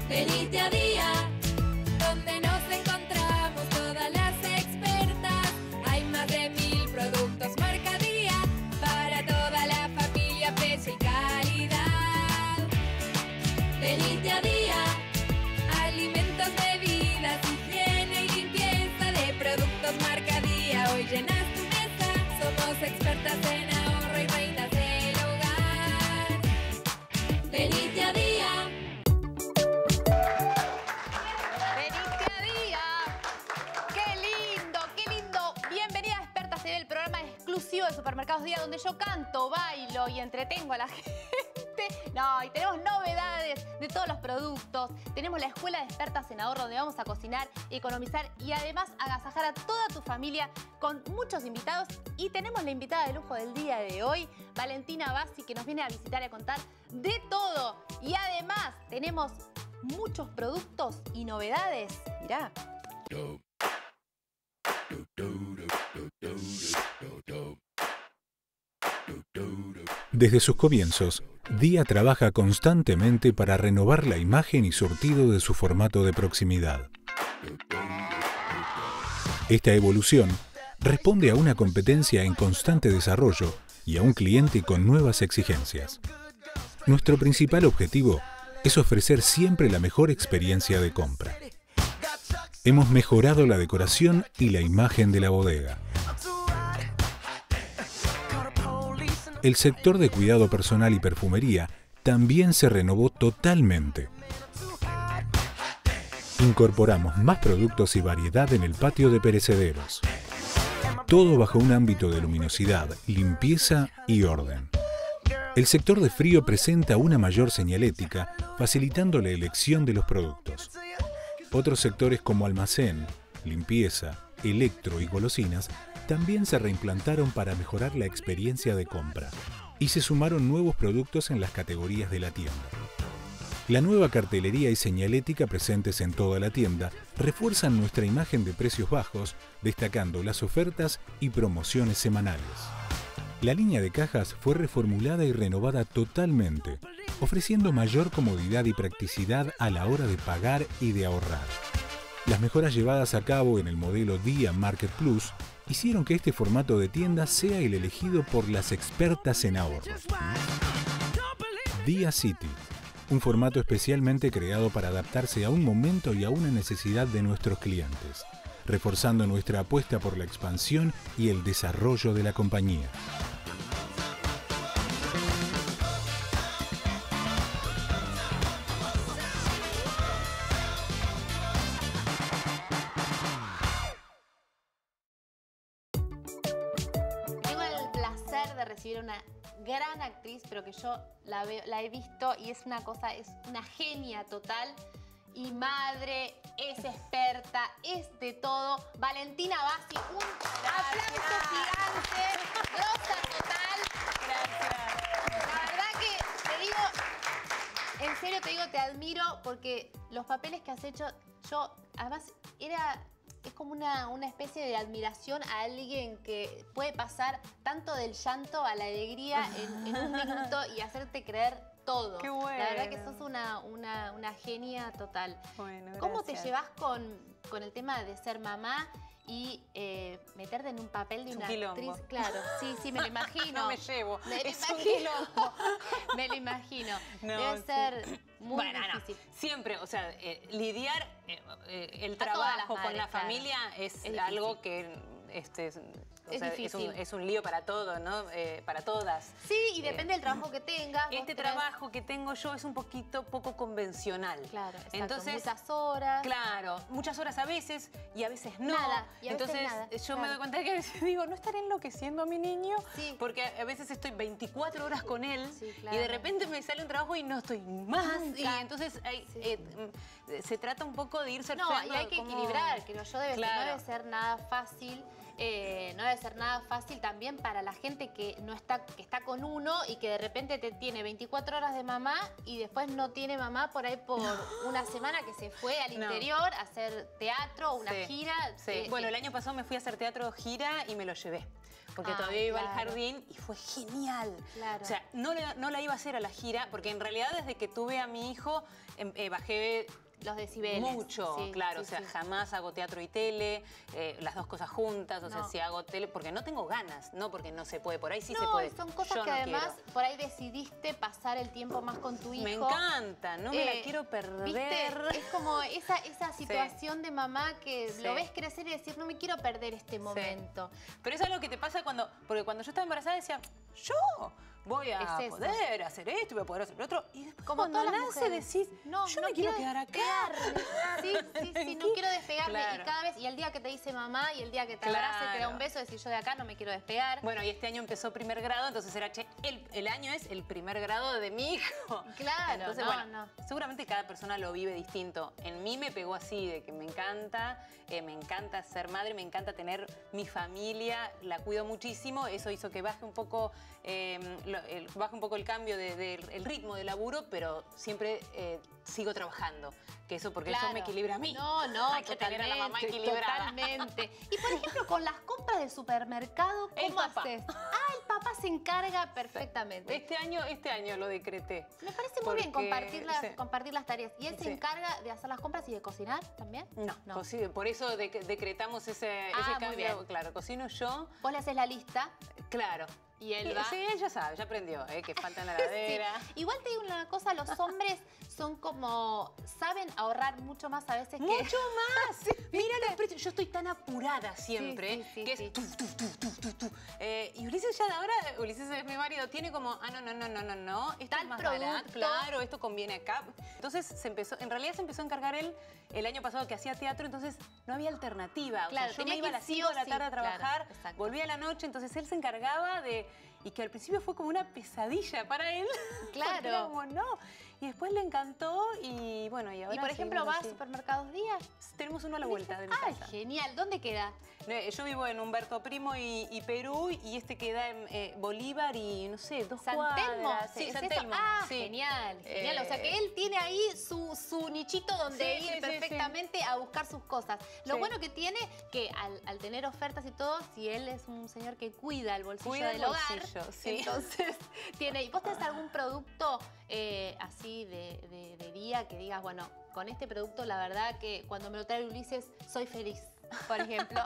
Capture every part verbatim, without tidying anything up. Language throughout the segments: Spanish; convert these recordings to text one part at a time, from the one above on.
Venite a Día, donde nos encontramos todas las expertas. Hay más de mil productos marca Día, para toda la familia, precio y calidad. Venite a Día, alimentos, bebidas, higiene y limpieza de productos marca Día. Hoy llenas tu mesa, somos expertas en ahorro y reinas del hogar. Venite a Día. De Supermercados Día, donde yo canto, bailo y entretengo a la gente. No, y tenemos novedades de todos los productos. Tenemos la Escuela de Expertas en Ahorro, donde vamos a cocinar, economizar y además agasajar a toda tu familia con muchos invitados. Y tenemos la invitada de lujo del día de hoy, Valentina Bassi, que nos viene a visitar y a contar de todo. Y además tenemos muchos productos y novedades. Mirá. Desde sus comienzos, Día trabaja constantemente para renovar la imagen y surtido de su formato de proximidad. Esta evolución responde a una competencia en constante desarrollo y a un cliente con nuevas exigencias. Nuestro principal objetivo es ofrecer siempre la mejor experiencia de compra. Hemos mejorado la decoración y la imagen de la bodega. El sector de cuidado personal y perfumería también se renovó totalmente. Incorporamos más productos y variedad en el patio de perecederos. Todo bajo un ámbito de luminosidad, limpieza y orden. El sector de frío presenta una mayor señalética, facilitando la elección de los productos. Otros sectores como almacén, limpieza, electro y golosinas también se reimplantaron para mejorar la experiencia de compra y se sumaron nuevos productos en las categorías de la tienda. La nueva cartelería y señalética presentes en toda la tienda refuerzan nuestra imagen de precios bajos, destacando las ofertas y promociones semanales. La línea de cajas fue reformulada y renovada totalmente, ofreciendo mayor comodidad y practicidad a la hora de pagar y de ahorrar. Las mejoras llevadas a cabo en el modelo Día Market Plus hicieron que este formato de tienda sea el elegido por las expertas en ahorro. Día City, un formato especialmente creado para adaptarse a un momento y a una necesidad de nuestros clientes, reforzando nuestra apuesta por la expansión y el desarrollo de la compañía. Recibir una gran actriz, pero que yo la, veo, la he visto y es una cosa, es una genia total y madre, es experta, es de todo. Valentina Bassi, un aplauso gigante, grosa total. Gracias. La verdad que te digo, en serio te digo, te admiro porque los papeles que has hecho, yo además era... Es como una, una especie de admiración a alguien que puede pasar tanto del llanto a la alegría en, en un minuto y hacerte creer todo. Qué bueno. La verdad que sos una, una, una genia total. Bueno, ¿Cómo te gracias. llevas con, con el tema de ser mamá y eh, meterte en un papel de Es una un quilombo. actriz? Claro, sí, sí, me lo imagino. No me llevo. Me lo Es imagino. un quilombo. Me lo imagino. No, Debe sí. ser muy bueno, difícil. No, siempre, o sea, eh, lidiar eh, eh, el A todas las trabajo con madres, la claro. familia es, Es algo que este, es, o Es sea, es, difícil. un, es un lío para todo, ¿no? Eh, para todas. Sí, y depende del trabajo que tengas. vos Este tenés- trabajo que tengo yo es un poquito poco convencional. Claro, exacto. Entonces, muchas horas. Claro, muchas horas a veces y a veces no. Nada, y a veces Entonces nada, yo claro. me doy cuenta que a veces digo, ¿no estaré enloqueciendo a mi niño? Sí. Porque a veces estoy veinticuatro horas con él Sí, y claro. de repente me sale un trabajo y no estoy más. Nunca. Y entonces hay, Sí. eh, mm, se trata un poco de ir No, surfeando y hay que como- equilibrar, creo yo, debe ser- Claro. no debe ser nada fácil. Eh, no debe ser nada fácil también para la gente que no está, que está con uno y que de repente te tiene veinticuatro horas de mamá y después no tiene mamá por ahí por una semana que se fue al No. interior a hacer teatro, una Sí, gira. Sí. Eh, Bueno, eh, el año pasado me fui a hacer teatro gira y me lo llevé. porque Ay, todavía iba claro. al jardín y fue genial. Claro. O sea, no, le- no la iba a hacer a la gira, porque en realidad desde que tuve a mi hijo em, eh, bajé Los decibeles. mucho, Sí, claro. sí, o sea, sí. jamás hago teatro y tele, eh, las dos cosas juntas. O sea, No. si hago tele, porque no tengo ganas, no porque no se puede. Por ahí sí no, se puede. y son cosas Yo que no además quiero. por ahí decidiste pasar el tiempo más con tu hijo. Me encanta, no me Eh, la quiero perder. ¿Viste? Es como esa, esa situación de mamá que Sí. lo ves crecer y decir, no me quiero perder este momento. Pero es algo que te pasa cuando... Porque cuando yo estaba embarazada decía, yo voy a Es eso. poder hacer esto, voy a poder hacer lo otro. Y después Como cuando todas las nace mujeres. decís, No, yo no me quiero quiero quedar acá. despegarme. Sí, sí, sí, no ¿Qué? quiero despegarme. Claro. Y cada vez, y el día que te dice mamá y el día que te abraza y te da Claro. un beso, decir yo de acá no me quiero despegar. Bueno, y este año empezó primer grado, entonces era, che, el, el año es el primer grado de mi hijo. Claro, Entonces, no, bueno, no. seguramente cada persona lo vive distinto. En mí me pegó así, de que me encanta, eh, me encanta ser madre, me encanta tener mi familia, la cuido muchísimo. Eso hizo que baje un poco, eh, lo- el, baje un poco el cambio de, de- el ritmo de laburo, pero siempre eh, sigo trabajando. Que eso, porque eso me Claro. equilibra a mí. No, no, Hay que tener a la mamá totalmente, equilibrada. Totalmente. Y por ejemplo, con las compras de supermercado, El ¿cómo papá. haces? Ah, el papá se encarga perfectamente. Este año, este año lo decreté. Me parece muy bien Porque- compartir las, sí. compartir las tareas. ¿Y él se Sí. encarga de hacer las compras y de cocinar también? No, No. cocino- por eso de- decretamos ese, Ah, ese muy cambio. bien. Claro, cocino yo, Vos le haces la lista claro. y él va. Sí, él ya sabe, ya aprendió, ¿eh? Que falta en la Sí. heladera. Igual te digo una cosa, los hombres son como, saben ahorrar mucho más a veces que... Mucho más. Mira los precios. Yo estoy tan apurada siempre, sí, sí, que sí. es tu, tu, tu, tu, tu, tu. Eh, y Ulises ya de ahora, Ulises es mi marido, tiene como, ah, no, no, no, no, no, no, esto Tal es más producto. barato, claro, esto conviene acá. Entonces se empezó, en realidad se empezó a encargar él el año pasado que hacía teatro, entonces no había alternativa. O sea, Claro, yo tenía me iba a que las sí cinco o de la sí, tarde a claro, trabajar, exacto. volvía a la noche, entonces él se encargaba de... Y que al principio fue como una pesadilla para él. Claro. Porque era como, no. Y después le encantó y bueno, y ahora Y por ejemplo, seguimos vas a así. supermercados días. Tenemos uno a la vuelta de mi ¡Ay, casa. genial! ¿Dónde queda? No, eh, Yo vivo en Humberto Primo y, y Perú y este queda en eh, Bolívar y no sé, dos ¿San cuadras. Telmo? Sí, ¿Es San eso? Telmo. Ah, sí. genial, genial. O sea Eh, que él tiene ahí su, su nichito donde Sí, ir sí, sí, perfectamente a buscar sus cosas. Lo Sí. bueno que tiene que al, al tener ofertas y todo, si él es un señor que cuida el bolsillo Cuida el del hogar, bolsillo, sí. entonces tiene... ¿Y vos tenés algún producto eh, así de, de- de día que digas, bueno, con este producto la verdad que cuando me lo trae Ulises soy feliz, por ejemplo?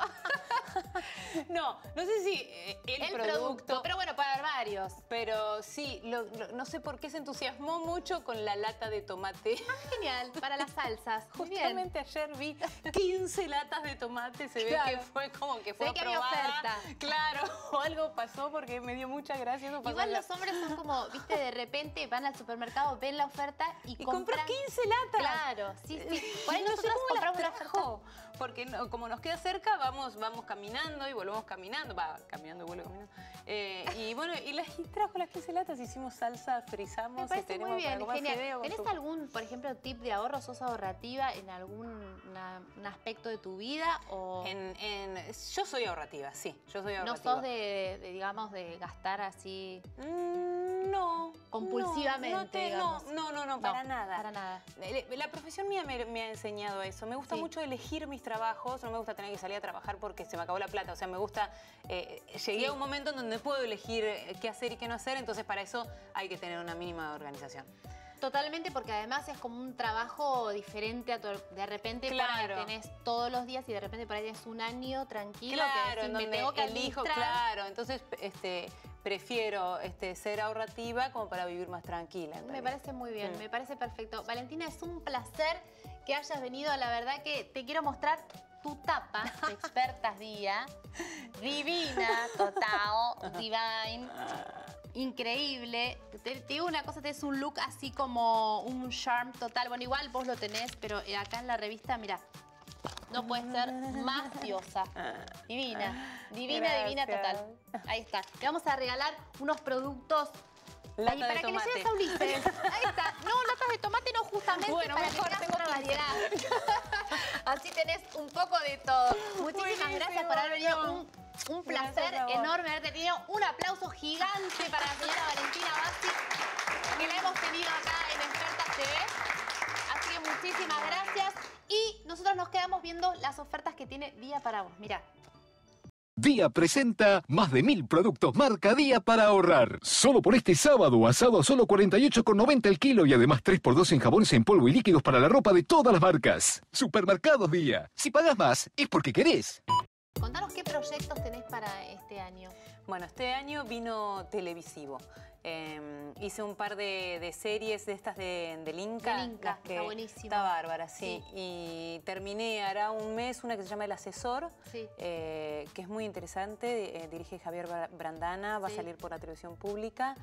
No, no sé si eh, el, El producto, producto, pero bueno, puede haber varios. pero sí, lo- lo- no sé por qué se entusiasmó mucho con la lata de tomate. Genial, para las salsas. Muy bien. Justamente ayer vi quince latas de tomate, se ve Claro. que fue como que fue Se ve que había aprobada. oferta. Claro, o algo pasó porque me dio mucha gracia. Eso pasó Igual en la- los hombres son como, viste, de repente van al supermercado, ven la oferta y, Y compró compran... quince latas. Claro, sí, sí. Por ahí Y no sé nosotros cómo las compramos una oferta. trajo, porque no- como nos queda cerca, vamos, vamos caminando y volvemos caminando. Va, caminando y vuelvo caminando. Eh, y bueno, y, las, y trajo las quince latas, hicimos salsa, frizamos Me y parece tenemos muy bien, para comer genial. fideo con ¿Tenés su- algún, por ejemplo, tip de ahorro? ¿Sos ahorrativa en algún una- un aspecto de tu vida? O En, en- yo soy ahorrativa, sí, yo soy no ahorrativa. sos de, de, digamos, de gastar así Mm, no. compulsivamente, No, no, te- no, digamos? no, no, no, para nada. Para nada. La la profesión mía me, me ha enseñado eso. Me gusta Sí. mucho elegir mis trabajos, no me gusta tener que salir a trabajar porque se me acabó la plata. O sea, me gusta... eh, llegué Sí. a un momento en donde puedo elegir eh, qué hacer y qué no hacer, entonces para eso hay que tener una mínima organización. Totalmente, porque además es como un trabajo diferente a tu, de repente por Claro. ahí tenés todos los días y de repente por ahí tenés un año tranquilo que Claro, decís, en me donde tengo que elijo, administrar. claro. Entonces, este, prefiero este, ser ahorrativa como para vivir más tranquila. en Me realidad. parece muy bien, Mm. me parece perfecto. Valentina, es un placer que hayas venido. La verdad que te quiero mostrar tu tapa de Expertas Día. Divina, total, divine. Increíble. Te, te digo una cosa, tenés un look así como un charm total. Bueno, igual vos lo tenés, pero acá en la revista, mira, no puede ser más diosa. Divina, divina, Gracias. divina total. Ahí está. Le vamos a regalar unos productos. Lata Ay, de para que le tomate. lleves a Ulises. Ahí está. No, latas de tomate no, justamente Bueno, para mejor, que tengas tengo una quince. variedad. Así tenés un poco de todo. Muchísimas Buenísimo, gracias por haber venido. no. Un, un placer Gracias a vos. enorme haberte tenido. Un aplauso gigante para la señora Valentina Bassi, que la hemos tenido acá en Expertas T V. Así que muchísimas gracias. Y nosotros nos quedamos viendo las ofertas que tiene Día para Vos. Mirá. Día presenta más de mil productos marca Día para ahorrar. Solo por este sábado, asado a solo cuarenta y ocho con noventa el kilo y además tres por dos en jabones en polvo y líquidos para la ropa de todas las marcas. Supermercados Día. Si pagás más, es porque querés. Contanos qué proyectos tenés para este año. Bueno, este año vino televisivo. Eh, hice un par de, de series de estas de, del Inca. Del Inca, las que está buenísimo. Está bárbara, sí. Sí. Y terminé hará un mes una que se llama El Asesor, Sí. eh, que es muy interesante. Eh, dirige Javier Brandana, va Sí. a salir por la televisión pública.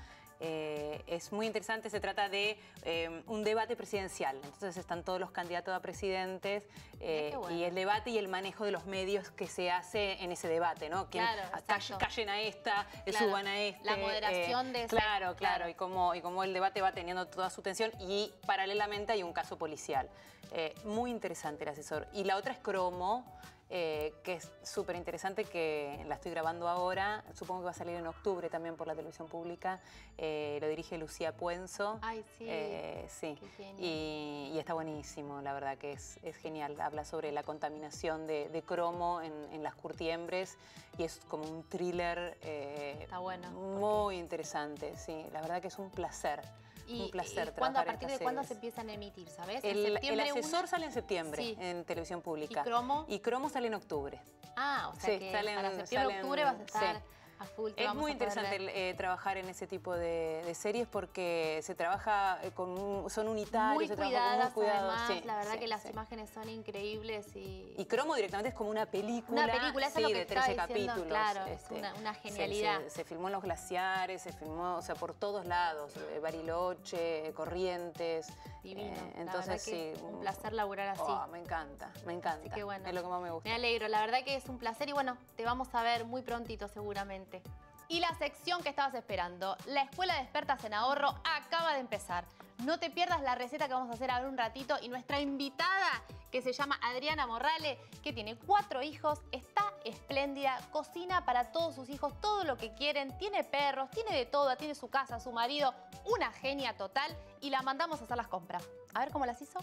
Eh, es muy interesante, se trata de eh, un debate presidencial. Entonces están todos los candidatos a presidentes eh, qué bueno. y el debate y el manejo de los medios que se hace en ese debate, ¿no? Quién- Claro, a- exacto. callen a esta, eh, Claro, suban a este. la moderación de ese- Claro, claro, claro. y cómo, y cómo el debate va teniendo toda su tensión y paralelamente hay un caso policial. Eh, muy interesante El Asesor. Y la otra es Cromo, eh, que es súper interesante, que la estoy grabando ahora. Supongo que va a salir en octubre también por la televisión pública. Eh, lo dirige Lucía Puenzo. Ay, sí. Eh, sí. Qué genial. Y, y está buenísimo, la verdad que es, es genial. Habla sobre la contaminación de, de cromo en, en las curtiembres y es como un thriller eh, Está bueno, muy interesante. Sí, la verdad que es un placer. Y, un placer y ¿cuándo, trabajar ¿A partir estas de cuándo se series. empiezan a emitir, sabes? El, ¿En el septiembre asesor uno? sale en septiembre Sí. en televisión pública. ¿Y Cromo? Y Cromo sale en octubre. Ah, o sea Sí, que salen- para septiembre, salen- octubre vas a estar sí. a full. te Es vamos muy a poder interesante ver. eh, trabajar en ese tipo de, de series porque se trabaja eh, con un- son unitarios, Muy se trabaja con cuidadas, muy cuidado. además, Sí, la verdad sí, que las sí. imágenes son increíbles y... Y Cromo directamente es como una película, Una película, eso sí, es lo que de estaba trece diciendo, capítulos. claro, es este, una- una se- genialidad. Se, se filmó en los glaciares, se filmó, o sea, por todos lados, eh, Bariloche, Corrientes. Divino. eh, La entonces verdad que sí. un placer laburar así. Oh, me encanta, me encanta. Así que bueno. Es lo que más me gusta. Me alegro, la verdad que es un placer y bueno, te vamos a ver muy prontito seguramente. Y la sección que estabas esperando, la Escuela de Expertas en Ahorro acaba de empezar. No te pierdas la receta que vamos a hacer ahora un ratito y nuestra invitada, que se llama Adriana Morrale, que tiene cuatro hijos, está espléndida, cocina para todos sus hijos todo lo que quieren, tiene perros, tiene de todo, tiene su casa, su marido, una genia total y la mandamos a hacer las compras. A ver cómo las hizo.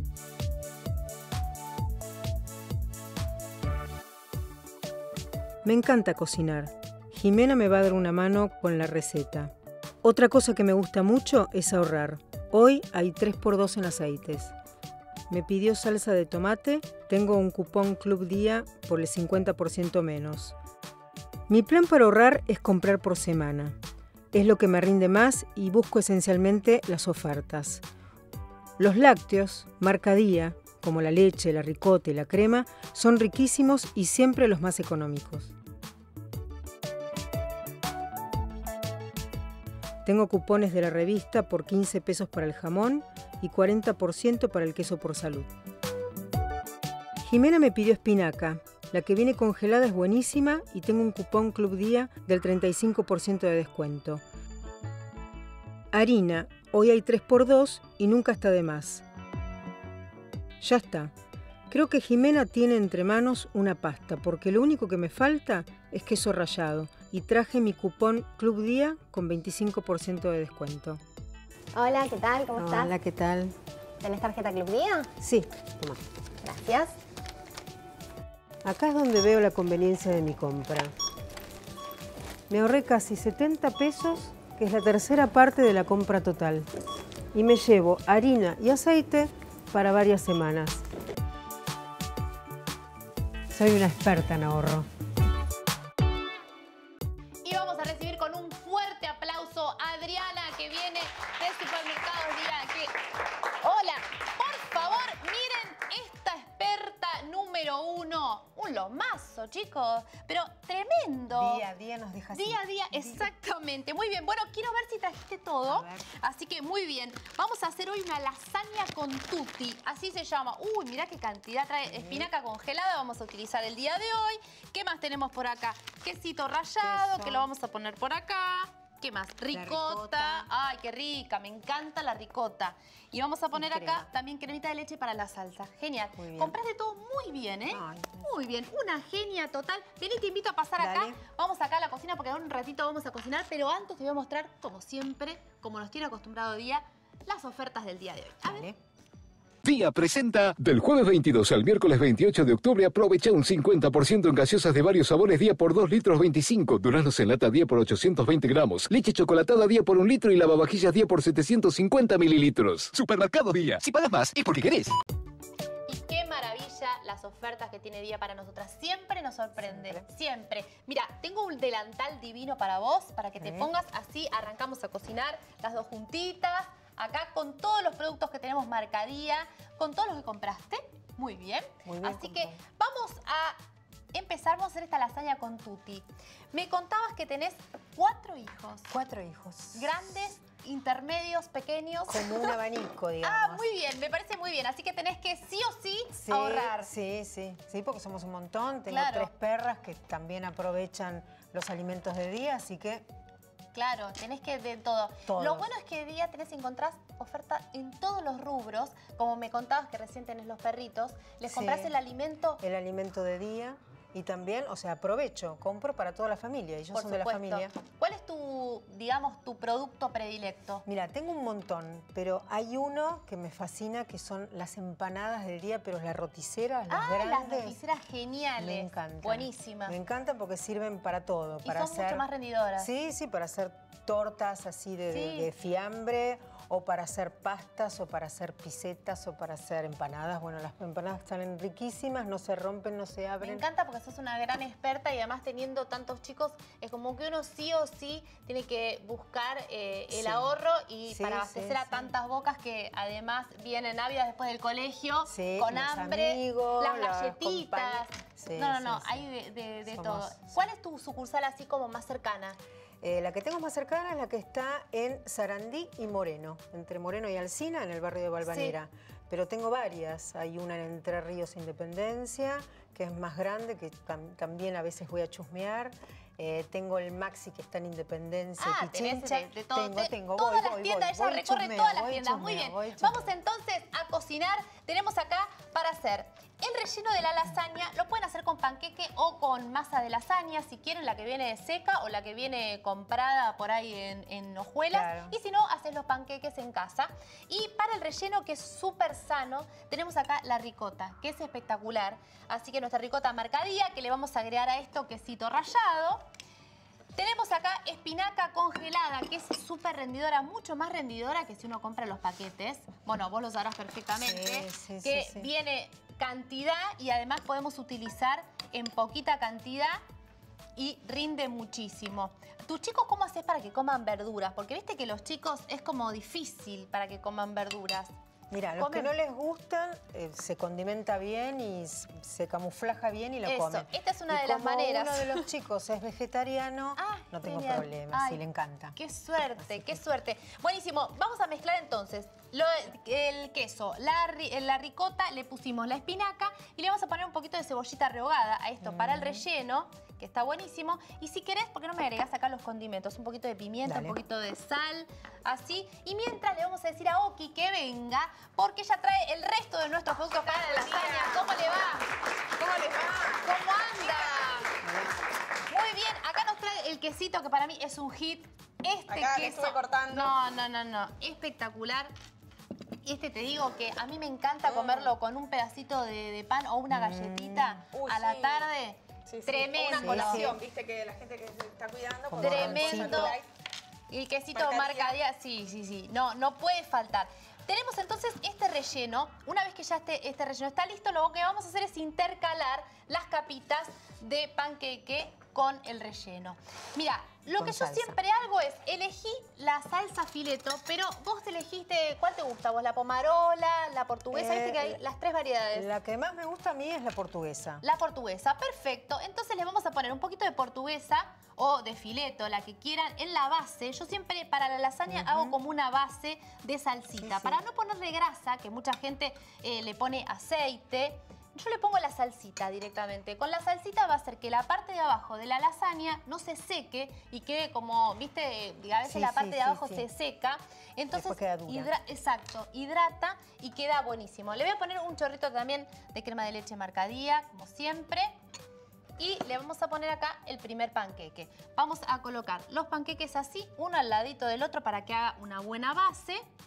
Me encanta cocinar. Jimena me va a dar una mano con la receta. Otra cosa que me gusta mucho es ahorrar. Hoy hay tres por dos en aceites. Me pidió salsa de tomate, tengo un cupón Club Día por el cincuenta por ciento menos. Mi plan para ahorrar es comprar por semana. Es lo que me rinde más y busco esencialmente las ofertas. Los lácteos, marca Día, como la leche, la ricota y la crema, son riquísimos y siempre los más económicos. Tengo cupones de la revista por quince pesos para el jamón y cuarenta por ciento para el queso por salud. Jimena me pidió espinaca. La que viene congelada es buenísima y tengo un cupón Club Día del treinta y cinco por ciento de descuento. Harina. Hoy hay tres por dos y nunca está de más. Ya está. Creo que Jimena tiene entre manos una pasta, porque lo único que me falta es queso rallado. Y traje mi cupón Club Día con veinticinco por ciento de descuento. Hola, ¿qué tal? ¿Cómo estás? Hola, ¿qué tal? ¿Tenés tarjeta Club Día? Sí, Gracias. acá es donde veo la conveniencia de mi compra. Me ahorré casi setenta pesos, que es la tercera parte de la compra total. Y me llevo harina y aceite para varias semanas. Soy una experta en ahorro. Y vamos a recibir con un fuerte aplauso a Adriana, que viene de Supermercados Día. Que... Hola, por favor, miren esta experta número uno. Un lomazo, chicos, pero tremendo. Día a día nos deja así. Día a día, exactamente. Muy bien, bueno, quiero ver si trajiste todo. Así que muy bien. Vamos a hacer hoy una lasaña con tutti. Así se llama. Uy, mirá qué cantidad trae. Espinaca congelada vamos a utilizar el día de hoy. ¿Qué más tenemos por acá? Quesito rallado, Queso. que lo vamos a poner por acá. ¿Qué más? Ricota. ricota. Ay, qué rica. Me encanta la ricota. Y vamos a poner acá crema. también cremita de leche para la salsa. Genial. Muy bien. Compraste todo muy bien, ¿eh? Ay, Muy bien. Una genia total. Vení, te invito a pasar acá. Dale. Vamos acá a la cocina porque ahora un ratito vamos a cocinar, pero antes te voy a mostrar, como siempre, como nos tiene acostumbrado Día, las ofertas del día de hoy. A ver. Dale. Día presenta del jueves veintidós al miércoles veintiocho de octubre aprovecha un cincuenta por ciento en gaseosas de varios sabores Día por dos litros veinticinco, duraznos en lata Día por ochocientos veinte gramos, leche chocolatada Día por un litro y lavavajillas Día por setecientos cincuenta mililitros. Supermercado Día. Si pagas más es porque querés. Y qué maravilla las ofertas que tiene Día para nosotras. Siempre nos sorprende, siempre. siempre. Mira, tengo un delantal divino para vos, para que te Sí. pongas así, arrancamos a cocinar las dos juntitas. Acá con todos los productos que tenemos marca Día, con todos los que compraste. Muy bien. Muy bien Así que comprado. vamos a empezar, vamos a hacer esta lasaña con tutti. Me contabas que tenés cuatro hijos. Cuatro hijos. Grandes, intermedios, pequeños. Como un abanico, digamos. Ah, muy bien, me parece muy bien. Así que tenés que sí o sí, Sí, ahorrar. sí, sí, sí, porque somos un montón. Tengo Claro. tres perras que también aprovechan los alimentos de Día, así que Claro, tenés que de todo. Todo. Lo bueno es que Día tenés que encontrar oferta en todos los rubros. Como me contabas que recién tenés los perritos. Les Sí. comprás el alimento. el alimento de Día y también, o sea, aprovecho, compro para toda la familia. Ellos Por son de la supuesto. familia. ¿Cuál es tu, digamos, tu producto predilecto? Mira, tengo un montón, pero hay uno que me fascina, que son las empanadas del Día, pero las roticeras, las Ah, las grandes. roticeras geniales. Me encantan. Buenísimas. Me encantan porque sirven para todo. Y para son hacer, mucho más rendidoras. Sí, sí, para hacer tortas así de, de- Sí. de fiambre, o para hacer pastas, o para hacer pisetas, o para hacer empanadas. Bueno, las empanadas salen riquísimas, no se rompen, no se Me abren. encanta porque sos una gran experta y además teniendo tantos chicos, es como que uno sí o sí tiene que buscar eh, el Sí. ahorro y Sí, para abastecer sí, a sí. tantas bocas que además vienen ávidas después del colegio, Sí, con los hambre, amigos, las las galletitas. compañías. Sí, no, no, sí, no, sí. hay de, de- de Somos- todo. sí. ¿Cuál es tu sucursal así como más cercana? Eh, la que tengo más cercana es la que está en Sarandí y Moreno, entre Moreno y Alsina, en el barrio de Valvanera. Pero tengo varias. Hay una en Entre Ríos Independencia, que es más grande, que tam- también a veces voy a chusmear. Eh, tengo el Maxi, que está en Independencia, Ah, tenés Pichincha. de, de todo. Tengo, Te- tengo, todas voy, las voy, tiendas, voy, ella voy, recorre chusmeo, todas las voy, tiendas. Muy chusmeo, bien. voy, Vamos chusmeo. entonces a cocinar. Tenemos acá para hacer el relleno de la lasaña. Lo pueden hacer con panqueque o con masa de lasaña, si quieren, la que viene seca o la que viene comprada por ahí en, en hojuelas. Claro. Y si no, haces los panqueques en casa. Y para el relleno, que es súper sano, tenemos acá la ricota, que es espectacular. Así que nuestra ricota marca Día, que le vamos a agregar a esto quesito rallado. Tenemos acá espinaca congelada, que es súper rendidora, mucho más rendidora que si uno compra los paquetes. Bueno, vos lo sabrás perfectamente. Sí, sí, que sí, sí. viene cantidad y además podemos utilizar en poquita cantidad y rinde muchísimo. ¿Tus chicos cómo haces para que coman verduras? Porque viste que los chicos es como difícil para que coman verduras. Mira, los que Comen- no les gustan, eh, se condimenta bien y s- se camuflaja bien y lo Eso, comen. esta es una Y de las como maneras. uno de los chicos es vegetariano, Ah, no tengo genial. problema, Ay, sí, le encanta. Qué suerte, qué suerte. Buenísimo. Vamos a mezclar entonces lo- el queso, la, ri- la ricota, le pusimos la espinaca y le vamos a poner un poquito de cebollita rehogada a esto para el Mm. relleno, que está buenísimo. Y si querés, ¿por qué no me agregás acá los condimentos? Un poquito de pimienta, Dale. un poquito de sal, así. Y mientras le vamos a decir a Oki que venga, porque ella trae el resto de nuestros productos para la lasaña. ¿Cómo le va? ¿Cómo le va? ¿Cómo anda? Muy bien, acá nos trae el quesito que para mí es un hit. Este Acá le queso. estuve cortando. No, no, no, no. Espectacular. Este te digo que a mí me encanta comerlo con un pedacito de, de pan o una galletita Uy, a la sí. tarde. Sí, sí. Tremendo. O una colación, viste que la gente que se está cuidando. Como como Tremendo. algo light. Y el quesito Marca marca Día. Día, sí, sí, sí. No, no puede faltar. Tenemos entonces este relleno. Una vez que ya este, este relleno está listo, lo que vamos a hacer es intercalar las capitas de panqueque con el relleno. Mira, lo Con que yo salsa. siempre hago es elegí la salsa fileto, pero vos elegiste, ¿cuál te gusta vos? ¿La pomarola, la portuguesa? Eh, Viste que hay las tres variedades. La que más me gusta a mí es la portuguesa. La portuguesa, perfecto. Entonces le vamos a poner un poquito de portuguesa o de fileto, la que quieran, en la base. Yo siempre para la lasaña hago como una base de salsita. Sí, sí. Para no ponerle grasa, que mucha gente eh, le pone aceite, yo le pongo la salsita directamente. Con la salsita va a hacer que la parte de abajo de la lasaña no se seque y quede como, viste, a veces Sí, la sí, parte de sí, abajo sí. se seca. Entonces, Después queda dura. hidra- exacto, hidrata y queda buenísimo. Le voy a poner un chorrito también de crema de leche marca Día, como siempre. Y le vamos a poner acá el primer panqueque. Vamos a colocar los panqueques así, uno al ladito del otro para que haga una buena base.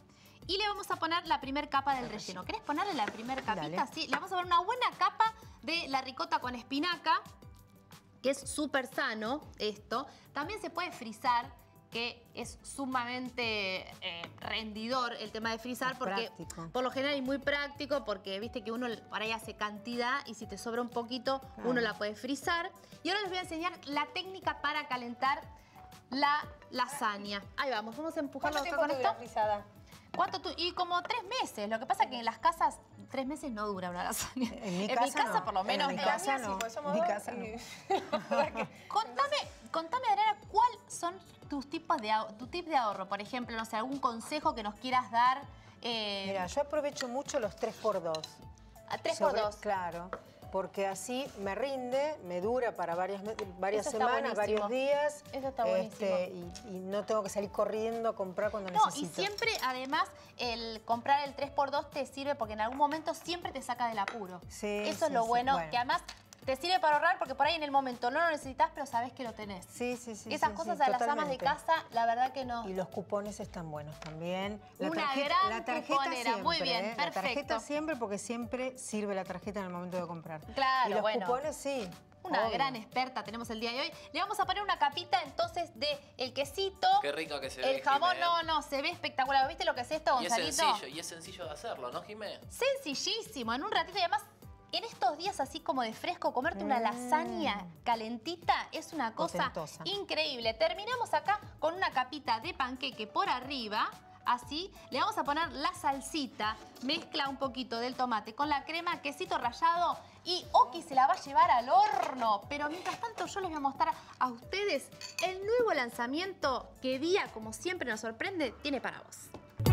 Y le vamos a poner la primera capa del relleno. ¿Querés ponerle la primera capita? Dale. Sí, le vamos a poner una buena capa de la ricota con espinaca, que es súper sano esto. También se puede frizar, que es sumamente eh, rendidor el tema de frizar, Es porque práctico. por lo general es muy práctico, porque viste que uno por ahí hace cantidad y si te sobra un poquito, Claro. uno la puede frizar. Y ahora les voy a enseñar la técnica para calentar la lasaña. Ahí vamos, vamos a empujarlo ¿Cuánto acá tiempo con dura esto. frisada? ¿Cuánto tú? Y como tres meses. Lo que pasa es que en las casas tres meses no dura una lasaña. En mi casa no. por lo En menos. mi no. casa sí, no. pues somos En mi dos casa y- no. Contame, contame, Adriana, ¿cuáles son tus tipos de ahorro, tu tip de ahorro? Por ejemplo, no sé, algún consejo que nos quieras dar. Eh, Mira, yo aprovecho mucho los tres por dos. a tres por Sobre- dos. Claro, porque así me rinde, me dura para varias, me- varias Eso está semanas, buenísimo. varios días. Eso está este, y, y no tengo que salir corriendo a comprar cuando No, y necesito. siempre, además, el comprar el tres por dos te sirve porque en algún momento siempre te saca del apuro. Sí, Eso sí, es lo sí. bueno, Bueno. que además te sirve para ahorrar porque por ahí en el momento no lo necesitas, pero sabes que lo tenés. Sí, sí, sí. Esas sí, cosas sí, a las amas de totalmente. casa, la verdad que no. Y los cupones están buenos también. La Una tarjeta, gran la tarjeta cuponera, siempre, muy bien, ¿eh? La tarjeta perfecto. siempre porque siempre sirve la tarjeta en el momento de comprar. Claro, y los bueno. cupones sí. Una obvio. gran experta tenemos el día de hoy. Le vamos a poner una capita entonces de el quesito. Qué rico que se ve, El jamón, Jimé. no, no, se ve espectacular. ¿Viste lo que es esto, Y es Gonzalito? sencillo, y es sencillo de hacerlo, ¿no, Jimé? Sencillísimo, en un ratito y además en estos días así como de fresco, comerte una Mm. lasaña calentita es una cosa Potentosa. increíble. Terminamos acá con una capita de panqueque por arriba, así. Le vamos a poner la salsita, mezcla un poquito del tomate con la crema, quesito rallado y Oki se la va a llevar al horno. Pero mientras tanto yo les voy a mostrar a ustedes el nuevo lanzamiento que Día, como siempre nos sorprende, tiene para vos.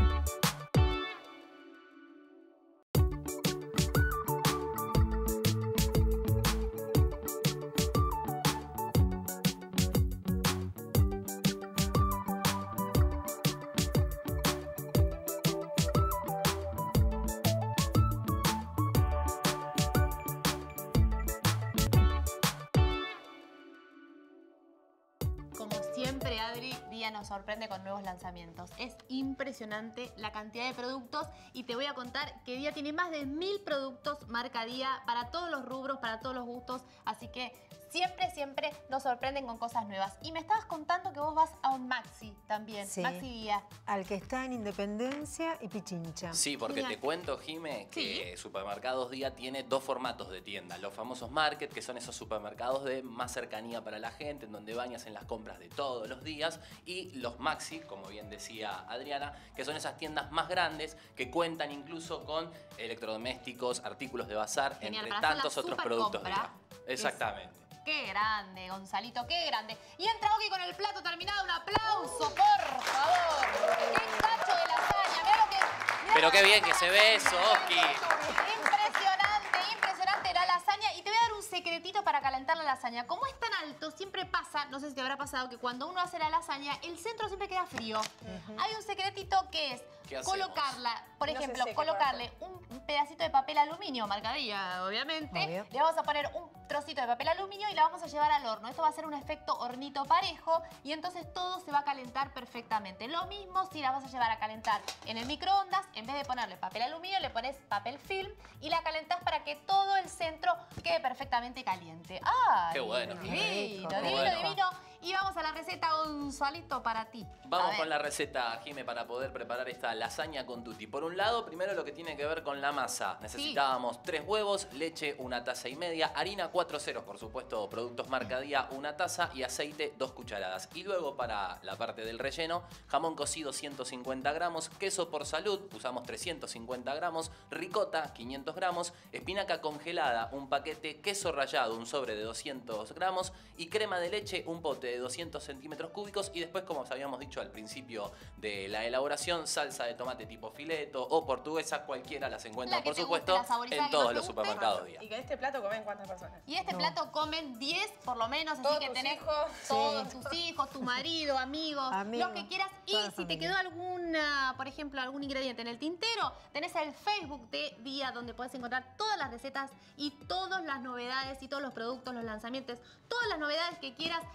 Como siempre, Adri, Día nos sorprende con nuevos lanzamientos. Es impresionante la cantidad de productos y te voy a contar que Día tiene más de mil productos marca Día para todos los rubros, para todos los gustos. Así que siempre, siempre nos sorprenden con cosas nuevas. Y me estabas contando que vos vas a un Maxi también, Sí. Maxi Día. Al que está en Independencia y Pichincha. Sí, porque Genial. te cuento, Jime, que Supermercados Día tiene dos formatos de tienda. Los famosos market, que son esos supermercados de más cercanía para la gente, en donde bañas en las compras de todos los días. Y los Maxi, como bien decía Adriana, que son esas tiendas más grandes que cuentan incluso con electrodomésticos, artículos de bazar, Genial, entre para hacer la tantos otros supercompra. productos Día. Exactamente. Qué grande, Gonzalito, qué grande. Y entra Oki con el plato terminado. Un aplauso, por favor. Qué cacho de lasaña. Mirá lo que... mirá Pero lo qué bien que se ve eso, Oski. Impresionante, impresionante la lasaña. Y te voy a dar un secretito para calentar la lasaña. Como es tan alto, siempre pasa, no sé si te habrá pasado, que cuando uno hace la lasaña, el centro siempre queda frío. Hay un secretito que es ¿Qué hacemos? colocarla, por No se ejemplo, seque, colocarle un pedacito de papel aluminio, marcadilla, obviamente. Obvio. Le vamos a poner un trocito de papel aluminio y la vamos a llevar al horno. Esto va a ser un efecto hornito parejo y entonces todo se va a calentar perfectamente. Lo mismo si la vas a llevar a calentar en el microondas, en vez de ponerle papel aluminio, le pones papel film y la calentás para que todo el centro quede perfectamente caliente. ¡Ay! Qué bueno, Divino, Qué divino, rico, qué divino, bueno. divino. Y vamos a la receta, Gonzalito, para ti. A Vamos ver. con la receta, Jime, para poder preparar esta lasaña con tutti. Por un lado, primero lo que tiene que ver con la masa. Necesitábamos tres huevos, leche, una taza y media, harina cuatro ceros, por supuesto, productos marca Día, una taza y aceite, dos cucharadas. Y luego para la parte del relleno, jamón cocido ciento cincuenta gramos, queso por salud, usamos trescientos cincuenta gramos, ricota quinientos gramos, espinaca congelada, un paquete, queso rallado, un sobre de doscientos gramos y crema de leche, un pote de doscientos centímetros cúbicos y después, como os habíamos dicho al principio de la elaboración, salsa de tomate tipo fileto o portuguesa, cualquiera las encuentran, La que por te guste, supuesto, la saborizada en que todos más te los guste. supermercados Día. Y que este plato comen cuántas personas. Y este No. plato comen diez por lo menos, así Todos que tus tenés hijos. todos Sí. tus hijos, tu marido, amigos, Amigos, lo que quieras. Y toda la si te familia. quedó alguna, por ejemplo, algún ingrediente en el tintero, tenés el Facebook de Día donde podés encontrar todas las recetas y todas las novedades y todos los productos, los lanzamientos, todas las novedades que quieras las encontrás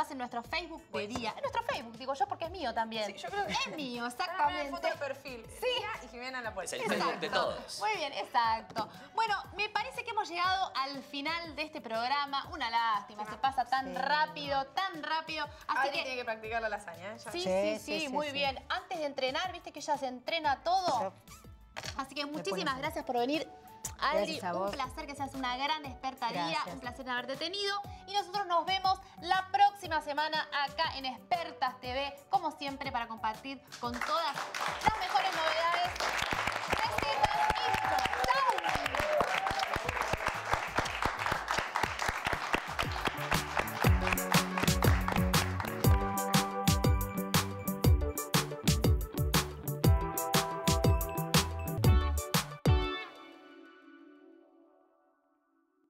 además en nuestro Facebook de día. En nuestro Facebook, digo yo, porque es mío también. Sí, yo creo que es mío, Ah, exactamente. foto de perfil. Sí. Día y Jimena La Puerta. Es el Facebook de todos. Muy bien, exacto. Bueno, me parece que hemos llegado al final de este programa. Una lástima, se pasa tan Sí. rápido, tan rápido. Así Adri que tiene que practicar la lasaña, ¿eh? Ya. Sí, Sí, sí, sí, sí, sí, muy sí. bien. Antes de entrenar, viste que ella se entrena todo. Así que muchísimas pone- gracias por venir. Adri, Gracias a un vos. placer que seas una gran experta guía, Gracias. un placer haberte tenido. Y nosotros nos vemos la próxima semana acá en Expertas T V, como siempre, para compartir con todas las mejores